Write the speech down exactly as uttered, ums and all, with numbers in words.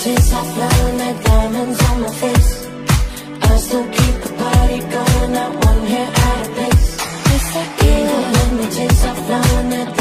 taste of love and the diamonds on my face. I still keep the party going, not one hair out of place. Yes, I can. Let me taste of love and the